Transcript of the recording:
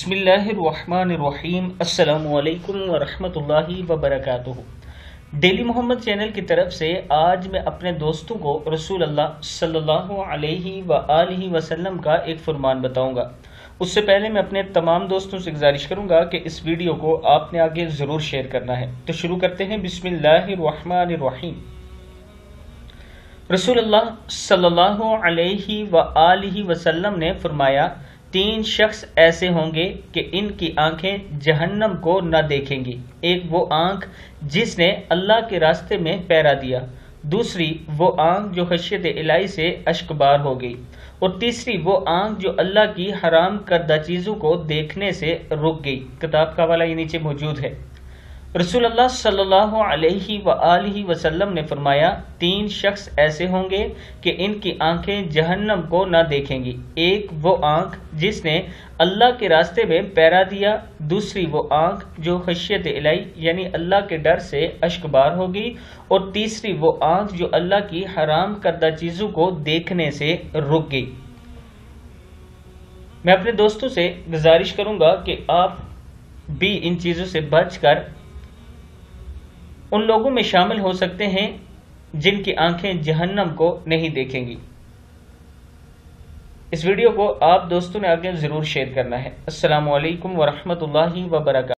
بسم اللہ الرحمن الرحیم۔ السلام علیکم ورحمۃ اللہ وبرکاتہ۔ ڈیلی محمد چینل کی طرف سے آج میں اپنے دوستوں کو رسول اللہ صلی اللہ علیہ وآلہ وسلم کا ایک فرمان بتاؤں گا۔ اس سے پہلے میں اپنے تمام دوستوں سے گزارش کروں گا کہ اس ویڈیو کو آپ نے آگے ضرور شیئر کرنا ہے۔ تو شروع کرتے ہیں۔ بسم اللہ الرحمن الرحیم۔ رسول اللہ صلی اللہ علیہ وآلہ وسلم نے فرمایا، 3 شخص ایسے ہوں گے کہ ان کی آنکھیں جہنم کو نہ دیکھیں گی۔ ایک وہ آنکھ جس نے اللہ کے راستے میں پہرا دیا، دوسری وہ آنکھ جو خشیت الہی سے اشکبار ہو گئی، اور تیسری وہ آنکھ جو اللہ کی حرام کردہ چیزوں کو دیکھنے سے رک گئی۔ کتاب کا حوالہ یہ نیچے موجود ہے۔ رسول اللہ صلی اللہ علیہ وآلہ وسلم نے فرمایا، 3 شخص ایسے ہوں گے کہ ان کی آنکھیں جہنم کو نہ دیکھیں گی۔ ایک وہ آنکھ جس نے اللہ کے راستے میں پہرا دیا، دوسری وہ آنکھ جو خشیت الہی یعنی اللہ کے ڈر سے اشکبار ہوگی، اور تیسری وہ آنکھ جو اللہ کی حرام کردہ چیزوں کو دیکھنے سے رک گئی۔ میں اپنے دوستوں سے گزارش کروں گا کہ آپ بھی ان چیزوں سے بچ کر ان لوگوں میں شامل ہو سکتے ہیں جن کی آنکھیں جہنم کو نہیں دیکھیں گی۔ اس ویڈیو کو آپ دوستوں نے آگے ضرور شیئر کرنا ہے۔ السلام علیکم ورحمۃ اللہ وبرکاتہ۔